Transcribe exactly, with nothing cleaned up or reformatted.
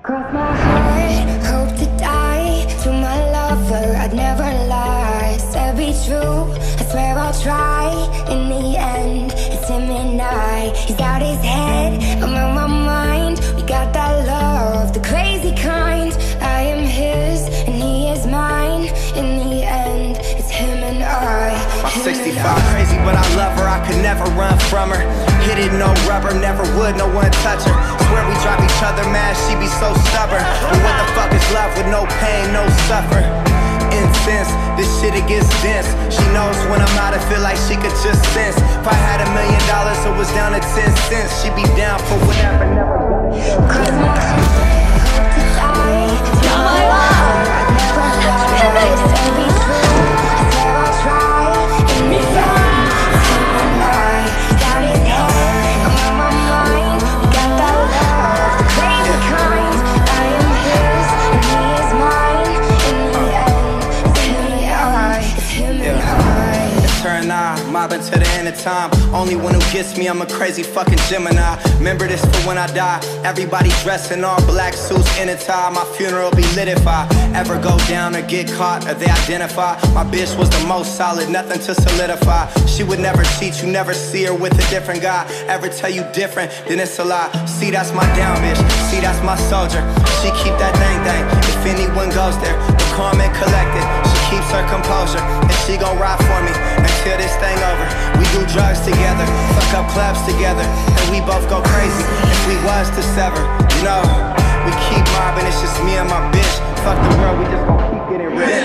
Cross my heart, hope to die. To my lover, I'd never lie. Said be true, I swear I'll try. In the end, it's him and I. He's out his head, I'm on my mind. We got that love, the crazy kind. I am his, and he is mine. In the end, it's him and I. My sixty-five crazy, but I love her, I could never run from her. Hit it, no rubber, never would, no one touch her. Swear we drop each other mad, she be so stubborn. But what the fuck is love with no pain, no suffer? Incense, this shit it gets dense. She knows when I'm out, I feel like she could just sense. If I had a million dollars, it was down to ten cents. She'd be down for whatever, never Cross my heart, hope to die. To my lover, I'd never lie. Said be true, I swear I'll try. In the end, it's him and I. Got his head, I'm on my mind. We got that love, the crazy kind. I am his, and he is mine. In the end, it's him and I. It's him and I. turn eye, mobbing to the end of time. Only one who gets me, I'm a crazy fucking Gemini. Remember this for when I die. Everybody dressed in all black suits in a tie. My funeral be lit if I ever go down or get caught or they identify. My bitch was the most solid, nothing to solidify. She would never cheat, you never see her with a different guy. Ever tell you different, then it's a lie. See, that's my down bitch, see, that's my soldier. She keep that thing thing, if anyone goes there. The calm and collected, she keeps her composure. And she gon' ride for me until this thing over. We do drugs together, fuck up clubs together, and we both go crazy if we was to sever. You know, we keep mobbing, it's just me and my bitch. Fuck the world, we just gon' keep getting rich.